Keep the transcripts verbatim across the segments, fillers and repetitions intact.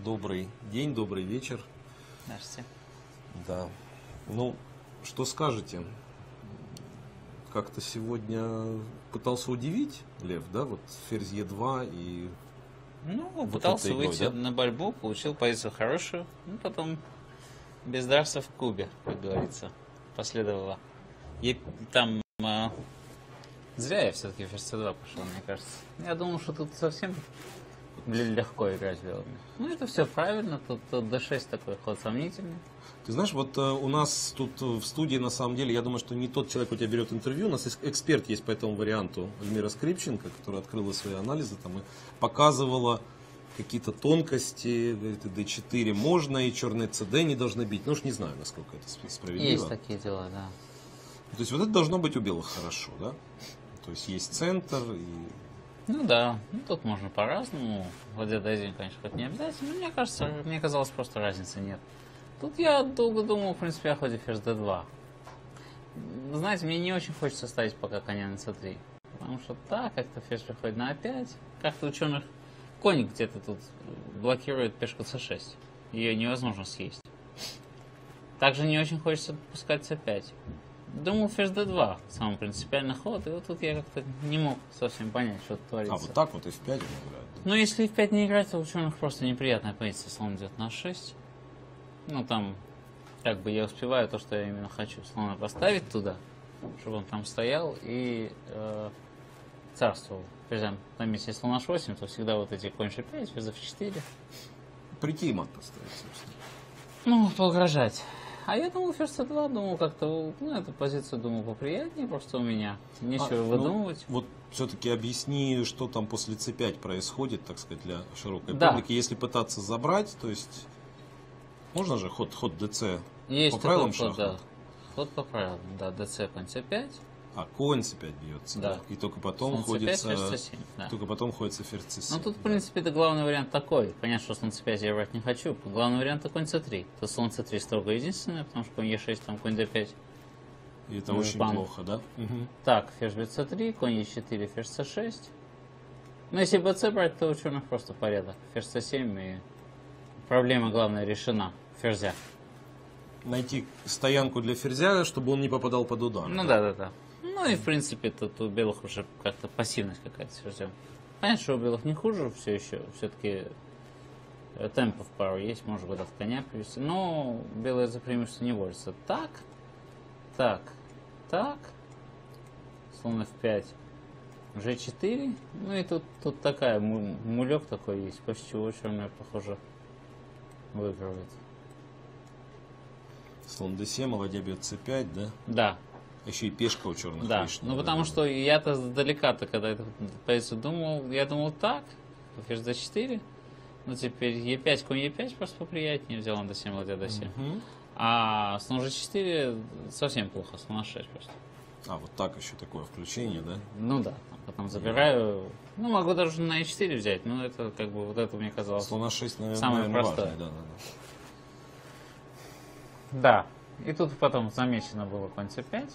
Добрый день, добрый вечер. Здравствуйте. Да. Ну, что скажете? Как-то сегодня пытался удивить Лев, да? Вот ферзь е два и... Ну, вот пытался игрой, выйти да? на борьбу, получил позицию хорошую, ну, потом без дарса в кубе, как говорится, последовало. И там а, зря я все-таки ферзь цэ два пошел, мне кажется. Я думал, что тут совсем легко играть белыми. Ну, это все правильно, тут, тут дэ шесть такой ход сомнительный. Ты знаешь, вот э, у нас тут в студии, на самом деле, я думаю, что не тот человек у тебя берет интервью. У нас эксперт есть по этому варианту, Эльмира Скрипченко, которая открыла свои анализы там, и показывала какие-то тонкости. Говорит, дэ четыре можно, и черные цэ дэ не должны бить. Ну уж не знаю, насколько это справедливо. Есть такие дела, да. То есть вот это должно быть у белых хорошо, да? То есть есть центр и... Ну да, ну, тут можно по-разному. Ладья дэ один, конечно, хоть не обязательно, но мне кажется, мне казалось, просто разницы нет. Тут я долго думал, в принципе, о ходе ферзь дэ два. Знаете, мне не очень хочется ставить пока коня на цэ три. Потому что так, как-то ферзь приходит на а пять. Как-то ученых конь где-то тут блокирует пешку цэ шесть. Ее невозможно съесть. Также не очень хочется пускать цэ пять. Думал ферзь дэ два, самый принципиальный ход. И вот тут я как-то не мог совсем понять, что творится. А, вот так вот и в пять он играет. Ну, если в пять не играть, то у ученых просто неприятная позиция. Слон идет на шесть. Ну, там, как бы я успеваю то, что я именно хочу. Слона поставить туда, чтобы он там стоял и э, царствовал. Причем, там, если слон аш восемь, то всегда вот эти конь шэ пять, ферзь эф четыре. Прийти и мат поставить, собственно. Ну, поугрожать. А я думал, ферзь цэ два, думал как-то, ну, эту позицию, думал, поприятнее просто у меня. Нечего а, выдумывать. Ну, вот все-таки объясни, что там после цэ пять происходит, так сказать, для широкой Да. публики. Если пытаться забрать, то есть... Можно же ход, ход дэ-цэ Есть по правилам такой ход, да. шахмат? Ход по правилам, да, дэ-цэ, конь цэ пять. А конь цэ пять бьется, Да. да. И только потом Слон цэ пять, ходится... ферзь цэ семь, да. Только потом ходится ферзь цэ семь. Ну тут, в да. принципе, это главный вариант такой. Понятно, что слон цэ пять я брать не хочу. Главный вариант это конь цэ три. То слон цэ три строго единственное, потому что конь е шесть, там конь дэ пять. И это ну, очень пан. плохо, да? Угу. Так, ферзь бьет цэ три, конь е четыре, ферзь цэ шесть. Ну, если бэ-цэ брать, то у черных просто порядок. Ферзь цэ семь, и проблема главная решена. Ферзя. Найти стоянку для ферзя, чтобы он не попадал под удар. Ну да, да, да. Ну и в принципе тут у белых уже как-то пассивность какая-то с ферзем. Понятно, что у белых не хуже все еще. Все-таки темпов пару есть, может быть, от коня привести. Но белые за преимущество не борются. Так, так, так. Слон эф пять. жэ четыре. Ну и тут, тут такая, мулек такой есть, после чего черная, похоже, выигрывает. Слон дэ семь, а ладья бьет цэ пять, да? Да. Еще и пешка у черных Да, лишняя, ну да, потому да, что я-то далека-то, когда эту позицию думал, я думал так, ферзь дэ четыре, ну теперь е пять, конь е пять просто поприятнее, взял он дэ семь, ладья дэ семь. Угу. А слон жэ четыре совсем плохо, слон аш шесть просто. А, вот так еще такое включение, да? Ну да, потом забираю, ну могу даже на е четыре взять, но это как бы вот это мне казалось Слон аш шесть, наверное, самое наверное, простое. важное, да, да, да. Да, и тут потом замечено было конь цэ пять.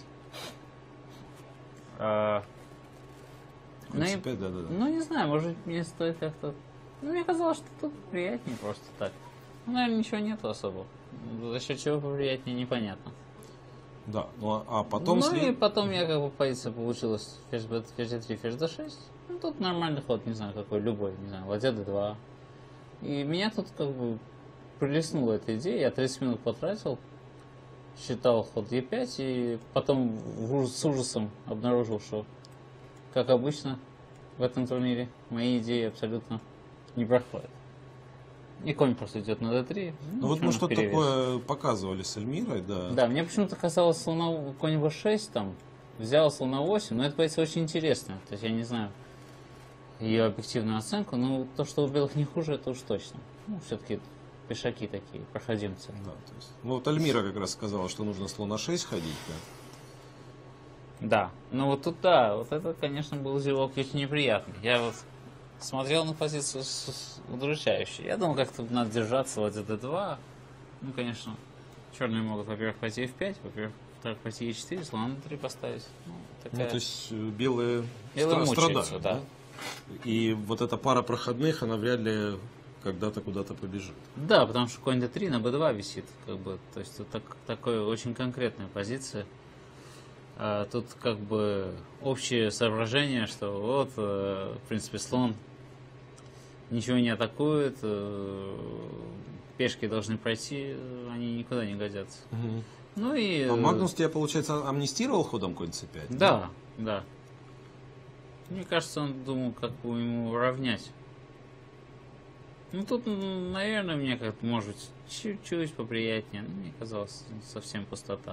А, Конь ну, цэ и- пять, да, да, да. ну, не знаю, может мне стоит как-то... Ну, мне казалось, что тут приятнее просто так. Ну, наверное, ничего нету особо. За счет чего поприятнее, непонятно. Да, ну а, а потом... ну, след- и потом я как бы позиция получилась ферзь бэ три, ферзь дэ шесть. Ну, тут нормальный ход, не знаю, какой, любой, не знаю, ладья дэ два. И меня тут как бы прилеснула эта идея, я тридцать минут потратил, считал ход е пять, и потом в ужас- с ужасом обнаружил, что, как обычно в этом турнире, мои идеи абсолютно не проходят. И конь просто идет на дэ три. Ну вот мы черных что-то перевес. такое показывали с Эльмирой, да. Да, мне почему-то казалось, слона конь вэ шесть там, взял слона восемь, но это позиция очень интересная. То есть я не знаю ее объективную оценку, но то, что у белых не хуже, это уж точно. Ну, все-таки пешаки такие, проходимцы. Да, то есть, ну вот Эльмира как раз сказала, что нужно слон а шесть ходить, да. Да, ну вот тут да, вот это, конечно, был зевок очень неприятный. Я вот смотрел на позицию с, с удручающей. Я думал, как-то надо держаться ладья дэ два. Ну, конечно, черные могут, во-первых, пойти эф пять, во-первых, во-вторых, пойти е четыре, слон на дэ три поставить. Ну, такая... Ну, то есть э, белые, Белые стра- мучаются, страдают, да. И вот эта пара проходных, она вряд ли когда-то куда-то побежит. Да, потому что конь дэ три на бэ два висит, как бы, то есть это так, такая очень конкретная позиция. А тут как бы общее соображение, что вот, в принципе, слон ничего не атакует, пешки должны пройти, они никуда не годятся. Угу. Ну и... А Магнус тебя, получается, амнистировал ходом конь цэ пять? Да, да. Мне кажется, он думал, как бы ему равнять. Ну, тут, наверное, мне как-то, может быть, чуть-чуть поприятнее. Но мне казалось, совсем пустота.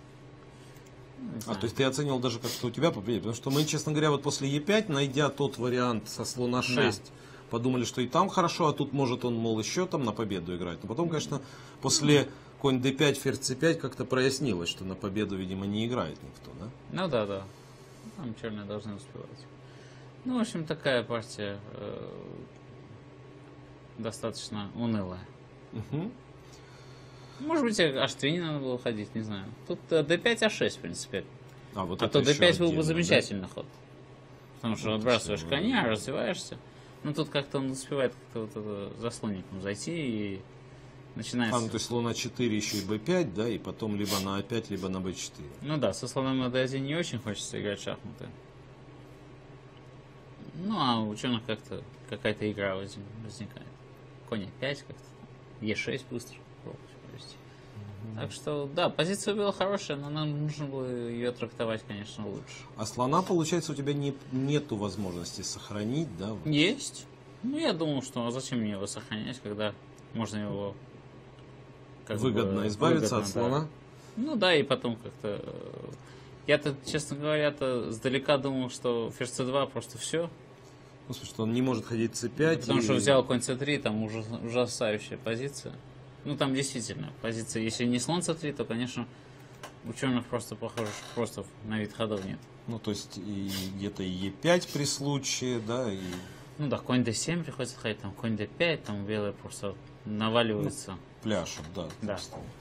А, то есть ты оценил даже как-то у тебя поприятнее? Потому что мы, честно говоря, вот после е пять, найдя тот вариант со слона шесть, да, подумали, что и там хорошо, а тут может он, мол, еще там на победу играть. Но потом, конечно, после конь дэ пять, ферзь цэ пять как-то прояснилось, что на победу, видимо, не играет никто, да? Ну да, да. Там черные должны успевать. Ну, в общем, такая партия э, достаточно унылая. Угу. Может быть, аш три не надо было ходить, не знаю. Тут дэ пять, а шесть, в принципе. А, вот а то дэ пять был бы отдельно, замечательный, да, ход. Потому что вот отбрасываешь коня, развиваешься. Но тут как-то он успевает как-то вот это за слоником зайти и начинается... А, ну, то есть слон а четыре еще и бэ пять, да, и потом либо на а пять, либо на бэ четыре. Ну да, со слоном на дэ один не очень хочется играть в шахматы. Ну, а у ученых как-то какая-то игра возникает. Конь а пять как-то, е шесть быстро провести. Mm-hmm. Так что, да, позиция была хорошая, но нам нужно было ее трактовать, конечно, лучше. А слона, получается, у тебя не, нету возможности сохранить, да? Вот. Есть. Ну, я думал, что а зачем мне его сохранять, когда можно его... Как выгодно бы, избавиться выгодно, от слона? Да. Ну да, и потом как-то... Я-то, честно говоря-то, сдалека думал, что ферзь цэ два просто все. Ну, слушай, что он не может ходить цэ пять. Потому и... что взял конь цэ три, там ужас, ужасающая позиция. Ну, там действительно позиция. Если не слон цэ три, то, конечно, ученых просто, похоже, просто на вид ходов нет. Ну, то есть, и где-то и е пять при случае, да, и... Ну да, конь дэ семь приходится ходить, там конь дэ пять, там белые просто наваливаются. Ну, пляшут, да. Да.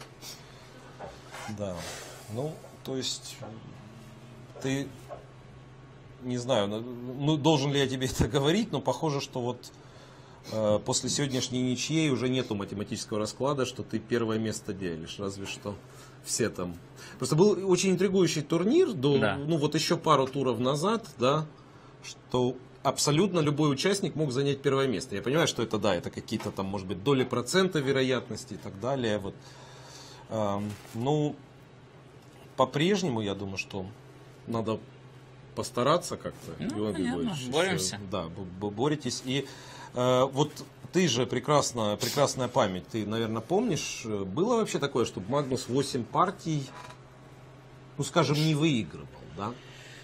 Да. Ну, то есть, ты... Не знаю, ну, должен ли я тебе это говорить, но похоже, что вот э, после сегодняшней ничьей уже нету математического расклада, что ты первое место делишь, разве что все там. Просто был очень интригующий турнир, до, да. ну вот еще пару туров назад, да, что абсолютно любой участник мог занять первое место. Я понимаю, что это, да, это какие-то там, может быть, доли процента вероятности и так далее. Вот. Э, ну, по-прежнему, я думаю, что надо постараться как-то. Ну, понятно, боремся. Да, боретесь. И э, вот ты же прекрасная, прекрасная память. Ты, наверное, помнишь, было вообще такое, чтобы Магнус восемь партий, ну, скажем, не выигрывал, да?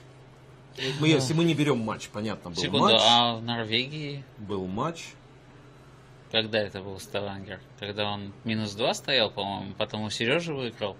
Мы, если мы не берем матч, понятно, был Секунду, матч. а в Норвегии? Был матч. Когда это был Ставангер? Когда он минус два стоял, по-моему, потом у Сережи выиграл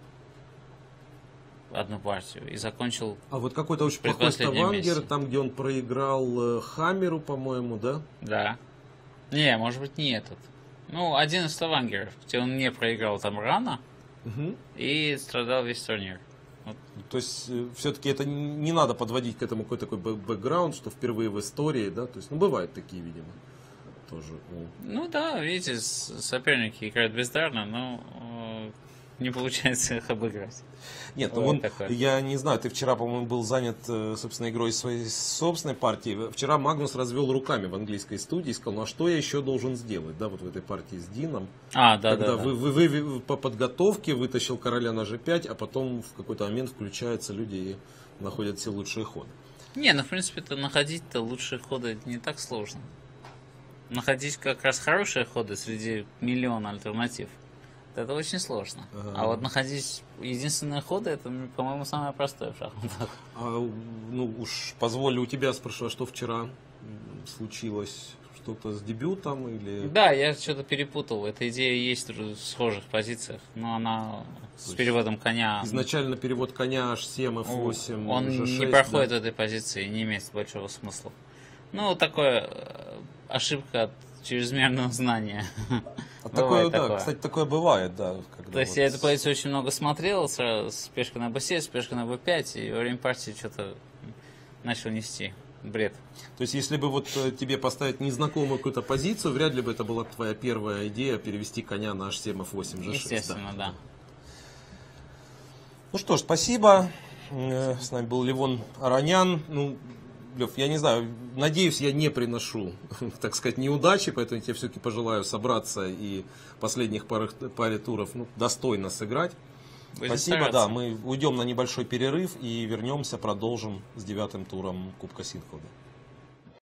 одну партию и закончил. А вот какой-то очень плохой Ставангер, там, где он проиграл Хаммеру, по-моему, да? Да. Не, может быть, не этот. Ну, один из Ставангеров, где он не проиграл там рано, угу, и страдал весь турнир. Вот. То есть, все-таки это не надо подводить к этому какой-то такой бэкграунд, что впервые в истории, да? То есть, ну, бывают такие, видимо, тоже. Ну да, видите, соперники играют бездарно, но не получается их обыграть. Нет, ну он, я не знаю, ты вчера, по-моему, был занят, собственно, игрой своей собственной партии. Вчера Магнус развел руками в английской студии и сказал, ну а что я еще должен сделать, да, вот в этой партии с Дином. А, да, Когда да, вы, да. Вы, вы, вы по подготовке вытащил короля на же пять, а потом в какой-то момент включаются люди и находят все лучшие ходы. Не, ну, в принципе-то находить-то лучшие ходы не так сложно. Находить как раз хорошие ходы среди миллиона альтернатив. Это очень сложно. Ага. А вот находить единственные ходы, это, по-моему, самое простое в шахматах. А, ну уж позволь у тебя спрошу, что вчера случилось? Что-то с дебютом или... Да, я что-то перепутал. Эта идея есть в схожих позициях, но она с переводом коня... Изначально перевод коня аш семь, эф восемь, он же шесть, не проходит, да, в этой позиции, не имеет большого смысла. Ну, такое ошибка от чрезмерного знания. А такое, да, такое. Кстати, такое бывает, да. Когда То есть вот... я эту позицию очень много смотрел, сразу с пешкой на бэ семь, с пешкой на бэ пять, и во время партии что-то начал нести бред. То есть, если бы вот э, тебе поставить незнакомую какую-то позицию, вряд ли бы это была твоя первая идея перевести коня на эйч семь эф восемь джи шесть. Естественно, да. да. Ну что ж, спасибо. Э, С нами был Левон Аронян. Ну, Лев, я не знаю, надеюсь, я не приношу, так сказать, неудачи, поэтому я тебе все-таки пожелаю собраться и последних паре, паре туров ну, достойно сыграть. Будем Спасибо, стараться. да, мы уйдем на небольшой перерыв и вернемся, продолжим с девятым туром Кубка Синклда.